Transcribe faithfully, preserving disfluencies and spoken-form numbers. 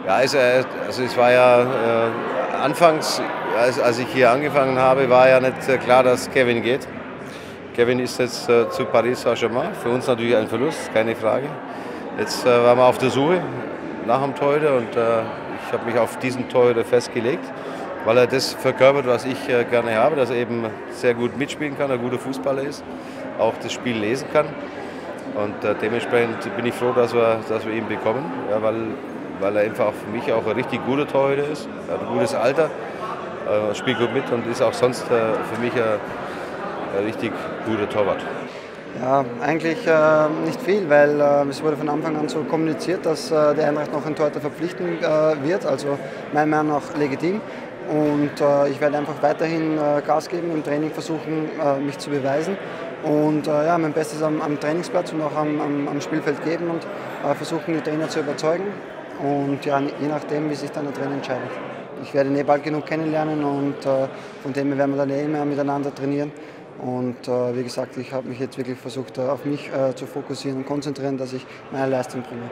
Ja, also, also es war ja äh, anfangs, als, als ich hier angefangen habe, war ja nicht äh, klar, dass Kevin geht. Kevin ist jetzt äh, zu Paris Saint-Germain. Für uns natürlich ein Verlust, keine Frage. Jetzt äh, waren wir auf der Suche nach einem Torhüter und äh, ich habe mich auf diesen Torhüter festgelegt, weil er das verkörpert, was ich äh, gerne habe, dass er eben sehr gut mitspielen kann, ein guter Fußballer ist, auch das Spiel lesen kann. Und äh, dementsprechend bin ich froh, dass wir, dass wir ihn bekommen, ja, weil, weil er einfach für mich auch ein richtig guter Torhüter ist. Er hat ein gutes Alter, äh, spielt gut mit und ist auch sonst äh, für mich ein, ein richtig guter Torwart. Ja, eigentlich äh, nicht viel, weil äh, es wurde von Anfang an so kommuniziert, dass äh, die Eintracht noch einen Torhüter verpflichten äh, wird, also meiner Meinung nach legitim. Und äh, ich werde einfach weiterhin äh, Gas geben, im Training versuchen, äh, mich zu beweisen und äh, ja, mein Bestes am, am Trainingsplatz und auch am, am, am Spielfeld geben und äh, versuchen, die Trainer zu überzeugen. Und ja, je nachdem, wie sich dann der Trainer entscheidet. Ich werde ihn eh bald genug kennenlernen und äh, von dem her werden wir dann eh immer miteinander trainieren. Und äh, wie gesagt, ich habe mich jetzt wirklich versucht, auf mich äh, zu fokussieren und konzentrieren, dass ich meine Leistung bringe.